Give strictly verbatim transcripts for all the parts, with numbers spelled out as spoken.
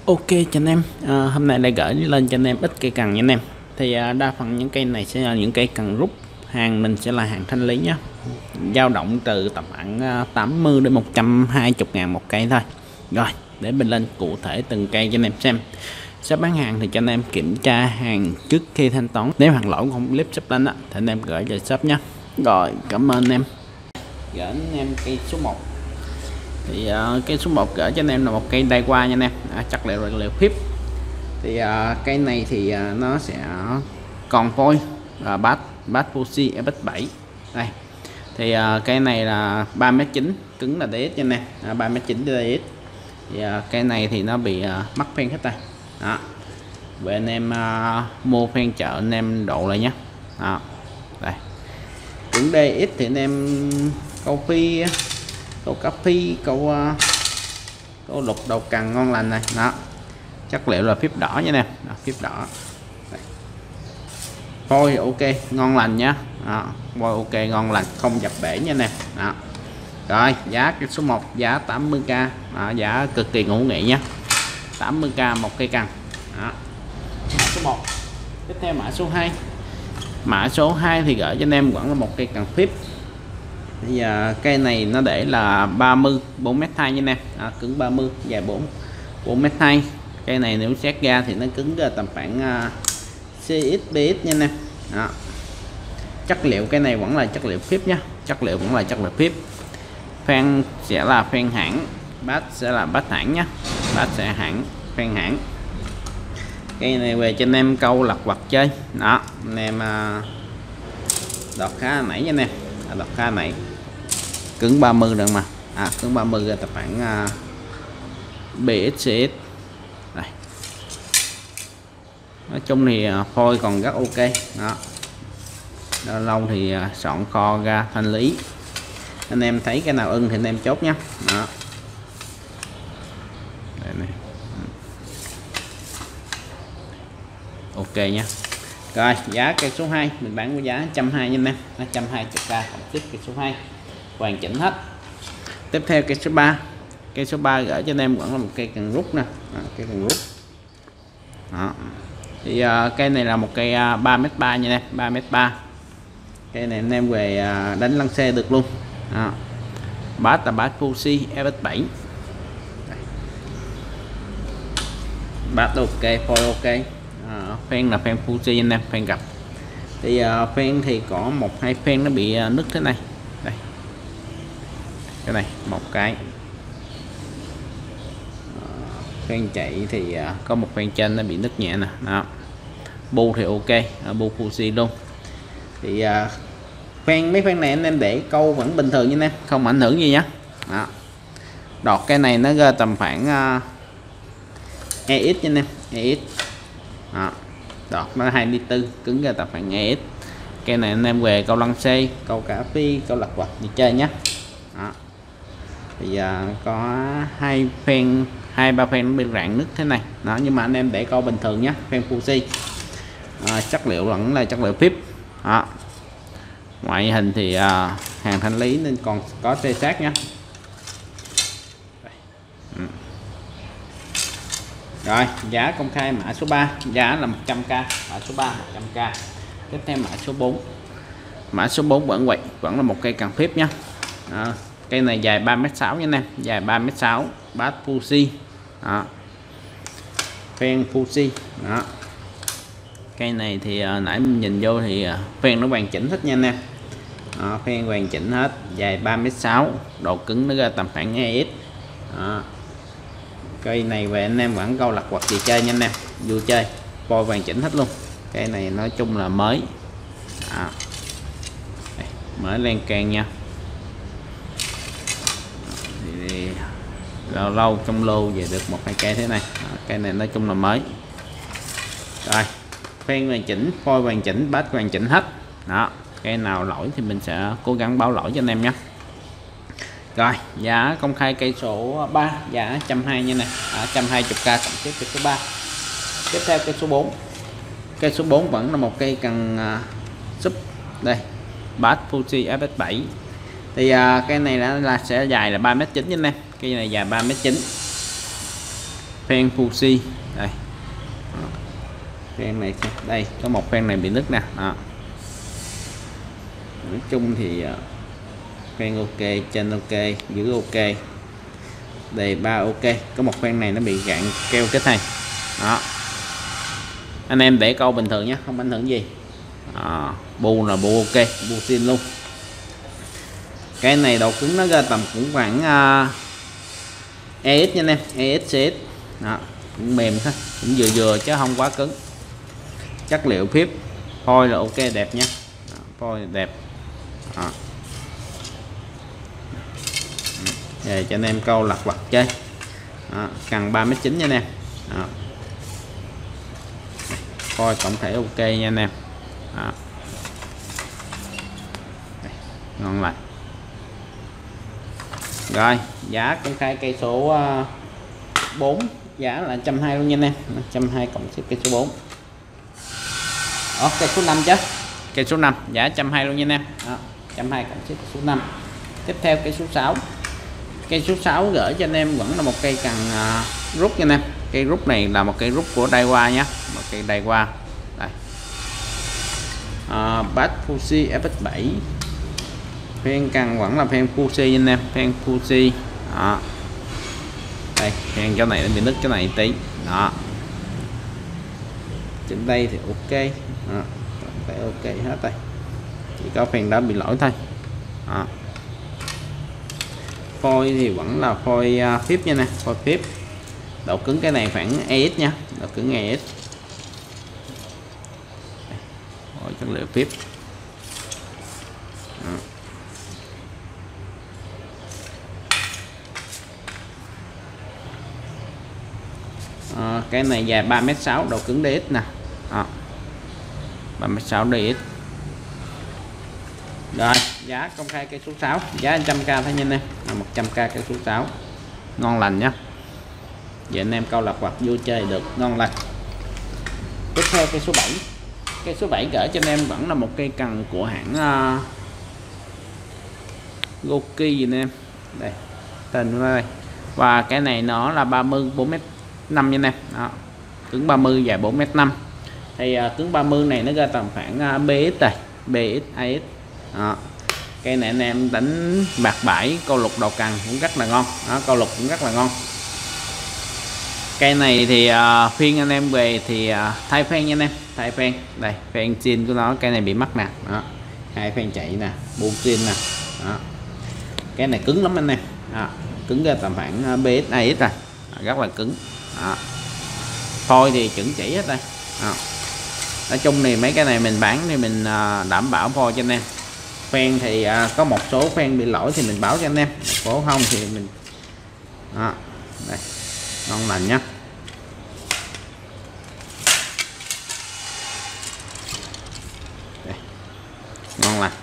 Ok cho anh em, à, hôm nay lại gửi lên cho anh em ít cây cần nha anh em. Thì à, đa phần những cây này sẽ là những cây cần rút, hàng mình sẽ là hàng thanh lý nhé, dao động từ tầm khoảng à, tám mươi đến một trăm hai mươi ngàn một cây thôi. Rồi để mình lên cụ thể từng cây cho anh em xem. Shop bán hàng thì cho anh em kiểm tra hàng trước khi thanh toán, nếu hàng lỗi không clip shop lên á thì anh em gửi về shop nhé. Rồi cảm ơn anh em. Gửi anh em cây số một. Thì uh, cây số một gửi cho anh em là một cây đai qua nha anh em, à, chất liệu là liệu phíp. Thì uh, cây này thì uh, nó sẽ còn phôi và bát bát Fuji ép ích bảy đây. Thì uh, cây này là ba mét chín, cứng là đê ét nha anh em, à, ba mét chín đê ét. Thì uh, cây này thì nó bị uh, mắc phen hết đây đó. Vậy anh em uh, mua phen chợ anh em độ lại nhé đó. Đây cứng đê ét thì anh em câu phi câu cà phê, câu uh, câu lục đầu cần ngon lành này đó, chất liệu là phíp đỏ nha nè, phíp đỏ đây. Phôi ok ngon lành nhá, phôi ok ngon lành, không dập bể nha nè đó. Rồi giá cái số một giá tám mươi k đó, giá cực kỳ ngủ nghỉ nhá, tám mươi k một cây cần đó. Mã số một. Tiếp theo mã số hai. Mã số hai thì gửi cho anh em vẫn là một cây cần phíp. Bây giờ cây này nó để là ba mươi bốn mét hai nha nè, à, cứng ba mươi, dài bốn bốn mét hai. Cây này nếu xét ra thì nó cứng ra tầm khoảng uh, xê ích bê ích nha nè đó. Chất liệu cây này vẫn là chất liệu phíp nhá, chất liệu vẫn là chất liệu phíp. Phen sẽ là phen hãng, bát sẽ là bát hãng nhá, bát sẽ hãng, phen hãng. Cây này về cho anh em câu lặt vặt chơi đó, anh em uh, đọt khá nãy nha nè, đọt khá nãy, cứng ba mươi được mà, à, cứng ba mươi tập khoảng uh, bê ích xê ích đây. Nói chung thì uh, phôi còn rất ok đó, lâu lâu thì uh, soạn kho ra thanh lý, anh em thấy cái nào ưng thì anh em chốt nhé đó. Đây này. Ok nhé. Rồi giá cây số hai mình bán với giá một trăm hai mươi nha em, một trăm hai mươi k cộng tiếp cây số hai hoàn chỉnh hết. Tiếp theo cây số ba. Cây số ba gửi cho anh em vẫn là một cây cần rút nè, à, cây cần rút đó. Thì uh, cây này là một cây uh, ba mét ba nha em, ba mét ba. Cây này anh em về uh, đánh lăn xe được luôn đó. Bát là bát Fuji ép ích bảy, bát ok, phôi ok. À, phen là phen Fuji anh em, phen gặp. Thì uh, phen thì có một hai phen nó bị uh, nứt thế này đây, cái này một cái uh, phen chạy thì uh, có một phen trên nó bị nứt nhẹ nè đó. Bu thì ok, uh, bu Fuji luôn. Thì uh, phen mấy phen này anh em để câu vẫn bình thường nha anh em, không ảnh hưởng gì nhá đó. Đọt cái này nó ra tầm khoảng uh, e ích nha anh em, e ích đó. Đọt nó hai ly tư, cứng ra tầm khoảng e ích. Cây này anh em về câu lăng xe, câu cả phi, câu lặt vặt đi chơi nhé đó. Bây giờ có hai phen, hai ba phen bên rạn nứt thế này đó, nhưng mà anh em để câu bình thường nhé, phen Fuji. À, chất liệu vẫn là chất liệu phíp đó. Ngoại hình thì à, hàng thanh lý nên còn có tê sát nhé. Ừ. Rồi giá công khai mã số ba giá là một trăm k, mã số ba một trăm k. Tiếp theo mã số bốn. Mã số bốn vẫn vậy, vẫn là một cây cần phíp nhá. Đó. Cây này dài ba mét sáu nha anh em, dài ba mét sáu, bát Fuji đó. Phen Fuji đó. Cây này thì uh, nãy mình nhìn vô thì uh, phen nó hoàn chỉnh hết nha anh em. Đó, phen hoàn chỉnh hết, dài ba mét sáu, độ cứng nó ra tầm khoảng e ích. Đó. Cây này về anh em vẫn câu lặt vặt gì chơi nha anh em, vui chơi, phôi hoàn chỉnh hết luôn. Cây này nói chung là mới đó. Đây, mới len can nha. Thì lâu lâu trong lô về được một hai cây thế này đó. Cây này nói chung là mới. Rồi phen hoàn chỉnh, phôi hoàn chỉnh, bát hoàn chỉnh hết đó. Cây nào lỗi thì mình sẽ cố gắng báo lỗi cho anh em nhé. Rồi giá công khai cây số ba giá một trăm hai mươi nha nè, à, một trăm hai mươi k cộng tiếp cây số ba. Tiếp theo cây số bốn. Cây số bốn vẫn là một cây cần uh, súp đây, bát Fuji ép ích bảy. Thì uh, cây này là, là sẽ dài là ba mét chín nha nè, cây này dài ba mét chín. phen Fuji đây, phen này đây có một phen này bị nứt nè. Đó. Nói chung thì phen ok, trên ok, giữ ok, đề ba ok, có một phen này nó bị gạn keo kết này. Đó, anh em để câu bình thường nhé, không ảnh hưởng gì. À, bu là bu ok, bu xin luôn. Cái này độ cứng nó ra tầm cũng khoảng uh, e ích nha anh em, e ích xê ích. Đó, cũng mềm thôi, cũng vừa vừa chứ không quá cứng. Chất liệu phíp phôi là ok, đẹp nha. Đó, phôi đẹp. Đó. Về cho anh em câu lặt vặt chơi. Đó, cần ba mét chín nha anh em. Đó. Phôi tổng thể ok nha anh em. Đó. Đây, ngon lành. Rồi giá công khai cây số bốn, giá là một trăm hai mươi luôn nha anh em, một trăm hai mươi cộng ship cây số bốn. Đó, cây số năm chứ, cây số năm giá một trăm hai mươi luôn nha anh em. Đó, một trăm hai mươi cộng ship cây số năm. Tiếp theo cây số sáu, cây số sáu gửi cho anh em vẫn là một cây cần uh, rút nha anh em. Cây rút này là một cây rút của Daiwa nhé, một cây Daiwa đây. Uh, Bass Fuji ép ích bảy, phen cần vẫn là phen Fuji anh em, phen Fuji. Đó, đây phen chỗ này nó bị nứt chỗ này tí. Đó, trên đây thì ok. Đó, phải ok hết đây, chỉ có phen đó bị lỗi thôi. Đó. Phôi thì vẫn là phôi uh, phíp nha nè, phôi phíp. Độ cứng cái này khoảng e ích nha, độ cứng e ích. Phôi chất liệu phíp. Đó. À, cái này dài ba mét sáu, độ cứng đê ích nè. Đó, ba mét sáu đê ích. Rồi giá công khai cây số sáu, giá một trăm k thôi nha anh em, là một trăm k cây số sáu, ngon lành nhá. Vậy anh em câu lặt vặt vui chơi được ngon lành. Tiếp theo cây số bảy, cây số bảy gửi cho anh em vẫn là một cây cần của hãng uh, Goki gì nè em, đây tên nó đây. Và cái này nó là ba mươi bốn mét năm nha anh em. Đó, cứng ba mươi, dài bốn mét năm. Thì uh, cứng ba mươi này nó ra tầm khoảng uh, bê ích đây, bê ích, a ích. Đó. Cây này anh em đánh bạc bãi, câu lục đầu cần cũng rất là ngon. Đó, câu lục cũng rất là ngon. Cây này thì uh, phiên anh em về thì uh, thay phen nha anh em, thay phen đây, phen zin của nó, cây này bị mắc nè. Đó, hai phen chạy nè, buông zin nè. Đó, cái này cứng lắm anh em. Đó, cứng ra tầm khoảng bê ích, a ích rồi. Đó, rất là cứng. Đó, phôi thì chuẩn chỉ hết đây. Đó. Nói chung thì mấy cái này mình bán thì mình uh, đảm bảo phôi cho anh em. Phen thì uh, có một số phen bị lỗi thì mình báo cho anh em, một số không thì mình. Đó, đây ngon lành nhá. Đây, ngon lành.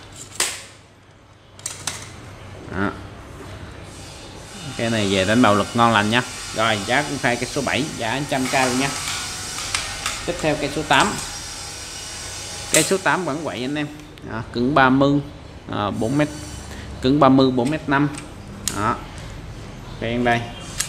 Đó, cái này về đánh bạo lực ngon lành nhá. Rồi giá cũng khai cái số bảy, giá một trăm k luôn nhá. Tiếp theo cây số tám, cây số tám vẫn vậy anh em. Đó, cứng ba mươi, à, bốn mét, cứng ba mươi bốn mét năm. Đó, phen đây.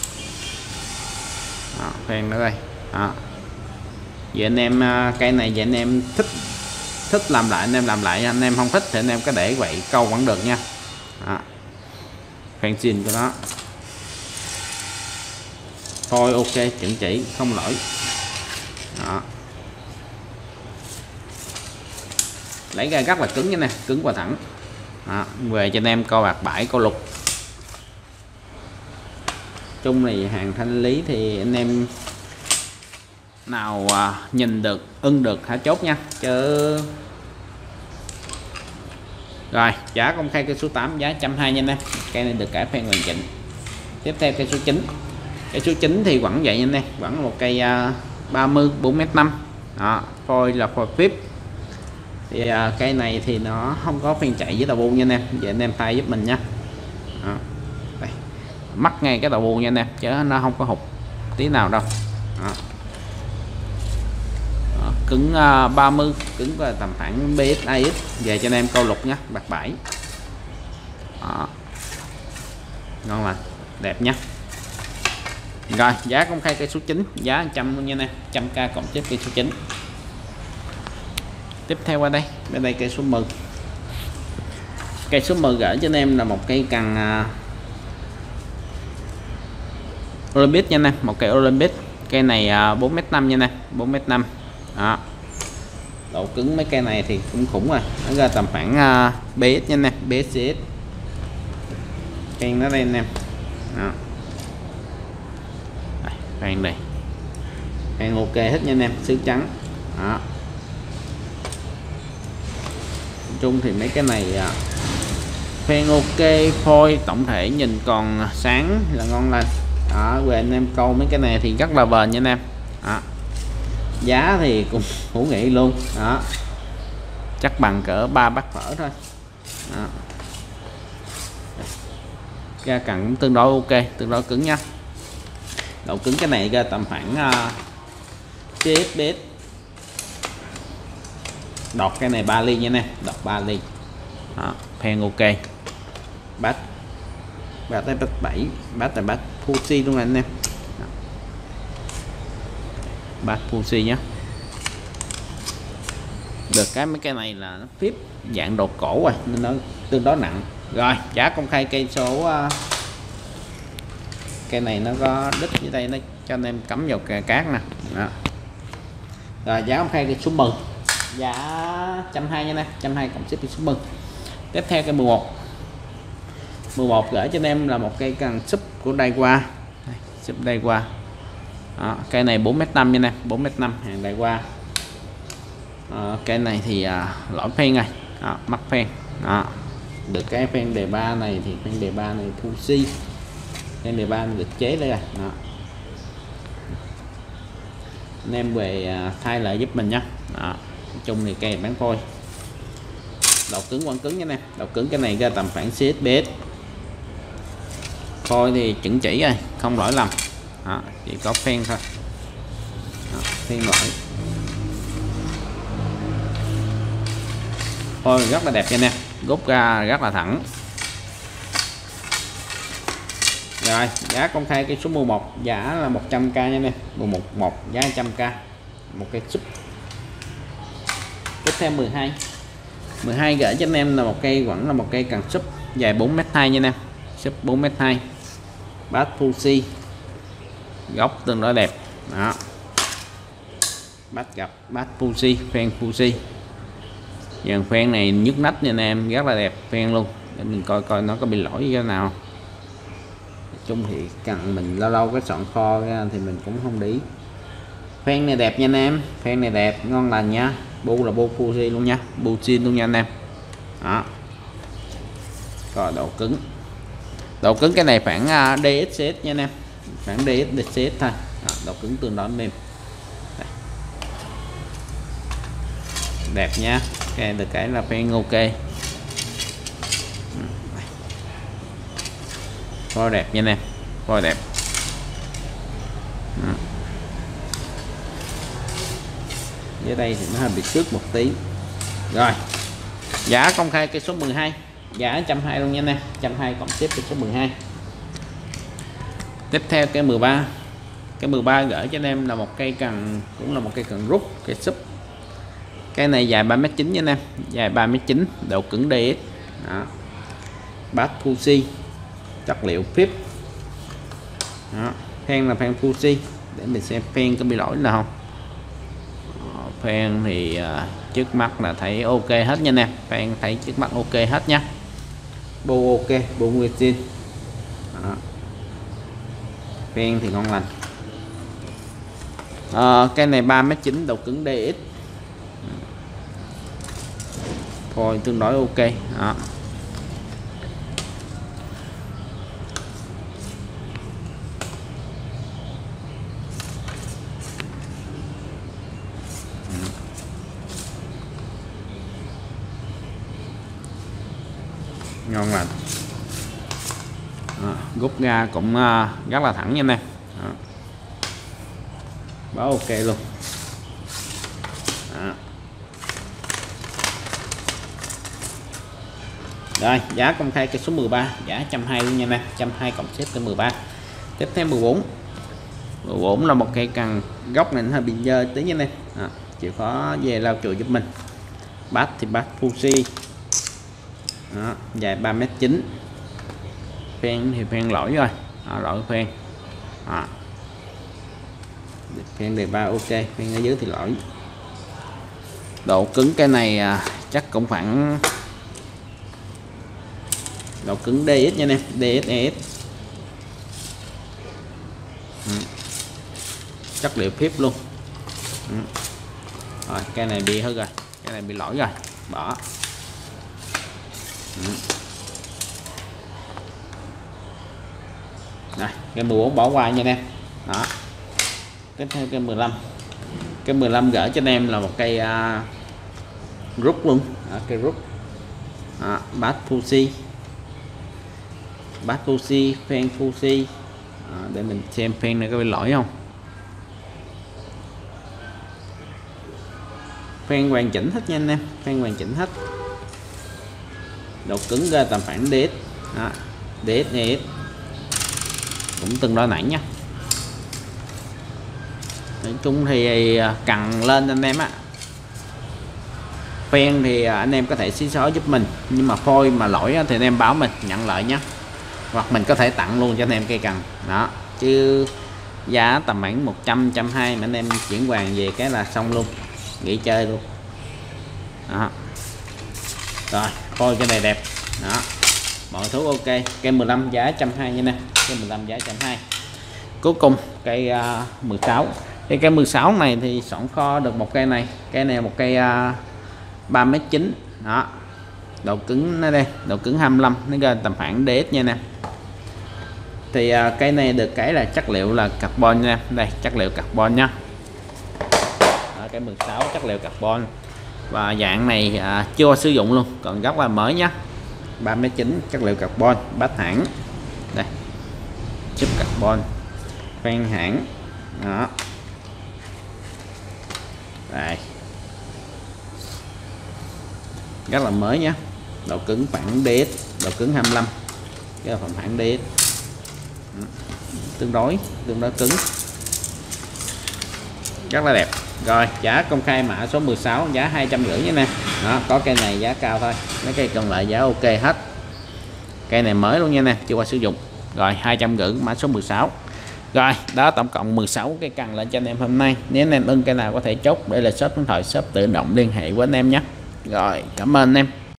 Đó, phen nữa đây. Đó, vậy anh em cây này vậy anh em thích thích làm lại anh em làm lại, anh em không thích thì anh em có để vậy câu vẫn được nha. Đó, phen zin của nó, thôi ok, chuẩn chỉ không lỗi. Đó, lấy ra rất là cứng nha nè, cứng và thẳng. Đó, về cho anh em câu bạc bãi, câu lục. Chung này hàng thanh lý thì anh em nào à, nhìn được ưng được hả chốt nha chứ. Rồi giá công khai cây số tám, giá một trăm hai mươi nha anh em. Cây này được cải phen hoàn chỉnh. Tiếp theo cây số chín, cây số chín thì vẫn vậy nha anh em, vẫn là một cây uh, ba mươi bốn mét năm. Đó, phôi là phôi phíp. Thì uh, cây này thì nó không có phen chạy với tàu buông nha anh em, vậy anh em thay giúp mình nha. Đó, đây, mắc ngay cái tàu buông nha anh em, chứ nó không có hụt tí nào đâu. Đó. Đó, cứng uh, ba mươi, cứng và tầm khoảng bê ích, a ích, về cho anh em câu lục nhá, bạc bãi. Đó, ngon lành, đẹp nhá. Rồi giá công khai cây số chín giá một trăm luôn nha nè, một trăm k cộng xếp cây số chín. Tiếp theo qua đây, bên đây cây số mười. Cây số mười gửi cho anh em là một cây cần uh, Olympic nha nè, một cây Olympic. Cây này uh, bốn mét năm nha nè, bốn mét năm. Đó. Độ cứng mấy cây này thì cũng khủng rồi, nó ra tầm khoảng uh, bê ét nha nè, bê ét xê ét. Cây nó đây anh em. Đó. Đây, khoan đây. Khoan ok hết nha anh em, xứ trắng. Đó. Nói chung thì mấy cái này uh, khoan ok, phôi tổng thể nhìn còn sáng là ngon lành. Đó, về anh em câu mấy cái này thì rất là bền nha anh em. Đó. Giá thì cũng hữu nghị luôn. Đó. Chắc bằng cỡ ba bát phở thôi. Đó. Ra cần cũng tương đối ok, tương đối cứng nha. Độ cứng cái này ra tầm khoảng uh, xê ét bê ét. Đọt cái này ba ly nha nè, đọt ba ly. Đó, phen ok. Bát bát tới bát bảy, bát là bát Fuji luôn anh em. Đó. Bát Fuji nhé. Được cái mấy cái này là nó phíp dạng đồ cổ rồi nên nó tương đối nặng. Rồi giá công khai cây số uh, cây này nó có đít dưới đây, nó cho anh em cắm vào cà cát nè. Đó. Rồi giá công khai cây số mười giá một trăm hai mươi nha nè, một trăm hai mươi cộng xếp cây số mười. Tiếp theo cây mười một. mười một gửi cho anh em là một cây cần súp của Daiwa. Súp Daiwa. Đó, cây này bốn mét năm nha nè, bốn mét năm hàng Daiwa. À, cây này thì à, lõi phen này, à, mắc phen. Đó. Được cái phen đề ba này thì phen đề ba này Fuji. Phen đề ba được chế đây rồi. Đó. Anh em về à, thay lại giúp mình nhé. Đó. Chung thì cây bán phôi. Độ cứng quăng cứng nha nè, độ cứng cái này ra tầm khoảng xê ét bê ét. Phôi thì chuẩn chỉ rồi, không lỗi lầm. Đó, chỉ có phen thôi. Đó, phen lỗi. Phôi rất là đẹp nha nè, rút ra rất là thẳng. Rồi giá công khai cây số mười một giá là một trăm k nha nè, mười một một giá một trăm k, một cây súp. Tiếp theo mười hai. mười hai gửi cho anh em là một cây, vẫn là một cây cần súp dài bốn mét hai nha nè, súp bốn mét hai. Bát Fuji, góc tương đối đẹp. Đó. Bát gặp bát Fuji, phen Fuji. Dàn phen này nhức nách nha anh em, rất là đẹp phen luôn. Để mình coi coi nó có bị lỗi cái nào. Nói chung thì cần mình lâu lâu cái soạn kho ra thì mình cũng không để ý. Phen này đẹp nha anh em, phen này đẹp ngon lành nha. Bu là bu Fuji luôn nha, bu zin luôn nha anh em. Đó. Rồi độ cứng. Độ cứng cái này khoảng đê ét xê ét nha anh em, khoảng đê ét xê ét thôi. Đó, độ cứng tương đối mềm. Đây. Đẹp nha, cái được cái là phen ok. Phôi đẹp nha anh em, phôi đẹp. Đó. Dưới đây thì nó hơi bị xước một tí. Rồi giá công khai cây số mười hai giá một trăm hai mươi luôn nha anh em, một trăm hai mươi cộng xếp cây số mười hai. Tiếp theo cây mười ba. Cái mười ba gửi cho anh em là một cây cần, cũng là một cây cần rút, cây súp. Cây này dài ba mét chín nha anh em, dài ba mét chín, độ cứng đê ét. Đó. Bát Fuji, chất liệu phíp. Đó. Phen là phen Fuji, để mình xem phen có bị lỗi nào không. Phen thì uh, trước mắt là thấy ok hết nha nè, phen thấy trước mắt ok hết nha. Bu ok, bu nguyên zin. Phen thì ngon lành. Uh, cái này ba mét chín, độ cứng đê ét. Phôi tương đối ok. Đó. Ngon lành. Rút ra cũng uh, rất là thẳng nha anh em. Đó. Báo ok luôn. Đó. Rồi giá công khai cây số mười ba giá một trăm hai mươi luôn nha anh em, một trăm hai mươi cộng xếp cây mười ba. Tiếp theo mười bốn. ổn là một cây cần góc này nó hơi bị dơ tí nha em. À, chịu khó về lau chùi giúp mình. Bát thì bát Fuji. Đó, dài ba mét chín. Phen thì phen lỗi rồi. À, lỗi phen. À. Phen đề ba ok, phen ở dưới thì lỗi. Độ cứng cái này à, chắc cũng khoảng độ cứng đê ét nha em, đê ét e ét. Ừ. Chất liệu phíp luôn. Ừ. Rồi cái này bị hư rồi, cái này bị lỗi rồi, bỏ. Ừ. Này, cái mười bốn bỏ qua nha em. Đó. Tiếp theo cái mười lăm. Cái mười lăm gửi cho anh em là một cây uh, rút luôn. Đó, cây rút. Đó, bát Fuji. Bát Fuji, phen Fuji. Đó, để mình xem phen này có bị lỗi không. Phen hoàn chỉnh hết nha anh em, phen hoàn chỉnh hết. Độ cứng ra tầm khoảng đê ét. Đó, đê ét e ét. Cũng tương đối nặng nha. Nói chung thì cần lên anh em á. Phen thì anh em có thể xí xóa giúp mình, nhưng mà phôi mà lỗi thì anh em báo mình nhận lại nhé, hoặc mình có thể tặng luôn cho anh em cây cần đó, chứ giá tầm khoảng một trăm, một trăm hai mươi mà anh em chuyển hoàn về cái là xong luôn, nghỉ chơi luôn đó. Rồi phôi cái này đẹp đó, mọi thứ ok. Cây mười lăm giá một trăm hai mươi nha nè, cây mười lăm giá một trăm hai mươi. Cuối cùng cây uh, mười sáu. Cái cây mười sáu này thì soạn kho được một cây này, cây này một cây uh, ba mét chín đó. Độ cứng nó đây, độ cứng hai mươi lăm, nó ra tầm khoảng đê ét nha nè. Thì uh, cây này được cái là chất liệu là carbon nha, đây chất liệu carbon nha. Đó, cái mười sáu chất liệu carbon và dạng này uh, chưa sử dụng luôn, còn rất là mới nhá. ba mét chín chất liệu carbon, bát hãng đây, chip carbon, phen hãng đó. Đây, rất là mới nhé. Độ cứng khoảng đê ét, độ cứng hai mươi lăm, cái là phẩm hãng đê ét, tương đối tương đối cứng, rất là đẹp. Rồi giá công khai mã số mười sáu giá hai trăm rưỡi nha nè. Đó, có cây này giá cao thôi, mấy cây còn lại giá ok hết. Cây này mới luôn nha nè, chưa qua sử dụng. Rồi hai trăm rưỡi mã số mười sáu. Rồi đó, tổng cộng mười sáu cây cần lên cho anh em hôm nay. Nếu anh em ưng cây nào có thể chốt để là shop điện thoại, shop tự động liên hệ với anh em nhé. Rồi cảm ơn anh em.